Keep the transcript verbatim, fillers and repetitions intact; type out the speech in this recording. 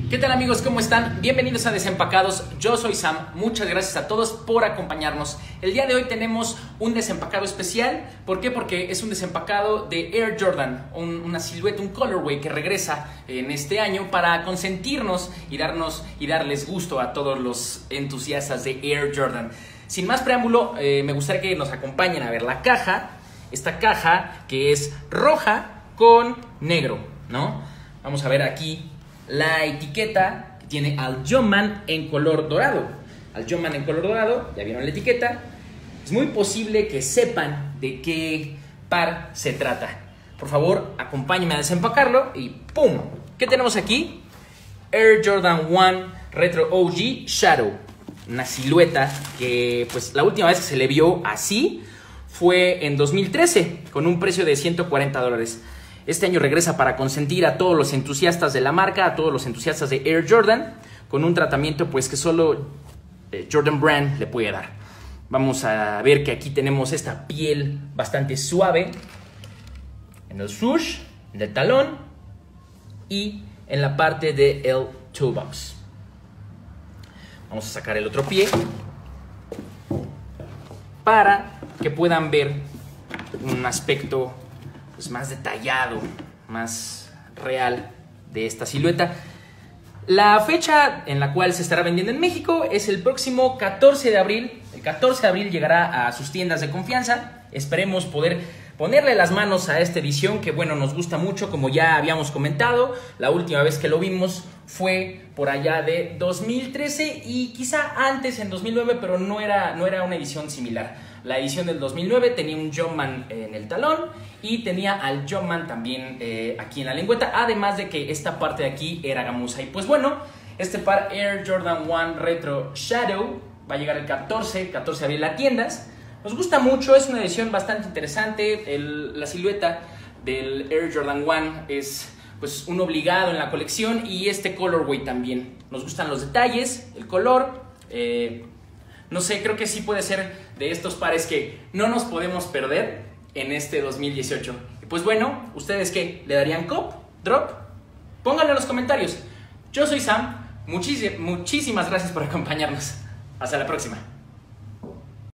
¿Qué tal amigos? ¿Cómo están? Bienvenidos a Desempacados, yo soy Sam, muchas gracias a todos por acompañarnos. El día de hoy tenemos un desempacado especial, ¿por qué? Porque es un desempacado de Air Jordan, un, una silueta, un colorway que regresa en este año para consentirnos y darnos y darles gusto a todos los entusiastas de Air Jordan. Sin más preámbulo, eh, me gustaría que nos acompañen a ver la caja, esta caja que es roja con negro, ¿no? Vamos a ver aquí la etiqueta que tiene al Jumpman en color dorado. Al Jumpman en color dorado, ya vieron la etiqueta. Es muy posible que sepan de qué par se trata. Por favor, acompáñenme a desempacarlo y ¡pum! ¿Qué tenemos aquí? Air Jordan uno Retro O G Shadow. Una silueta que pues la última vez que se le vio así fue en dos mil trece con un precio de ciento cuarenta dólares. Este año regresa para consentir a todos los entusiastas de la marca, a todos los entusiastas de Air Jordan, con un tratamiento pues que solo Jordan Brand le puede dar. Vamos a ver que aquí tenemos esta piel bastante suave en el swoosh, en el talón y en la parte del toolbox. Vamos a sacar el otro pie para que puedan ver un aspecto pues más detallado, más real de esta silueta. La fecha en la cual se estará vendiendo en México es el próximo catorce de abril. El catorce de abril llegará a sus tiendas de confianza. Esperemos poder ponerle las manos a esta edición que, bueno, nos gusta mucho, como ya habíamos comentado. La última vez que lo vimos fue por allá de dos mil trece y quizá antes en dos mil nueve, pero no era, no era una edición similar. La edición del dos mil nueve tenía un Jumpman en el talón y tenía al Jumpman también eh, aquí en la lengüeta, además de que esta parte de aquí era gamuza. Y pues bueno, este par Air Jordan uno Retro Shadow va a llegar el catorce de abril a tiendas. Nos gusta mucho, es una edición bastante interesante. El, la silueta del Air Jordan uno es pues un obligado en la colección y este colorway también. Nos gustan los detalles, el color, eh, no sé, creo que sí puede ser de estos pares que no nos podemos perder en este dos mil dieciocho. Pues bueno, ¿ustedes qué? ¿Le darían cop? ¿Drop? Pónganlo en los comentarios. Yo soy Sam, muchis- muchísimas gracias por acompañarnos. Hasta la próxima.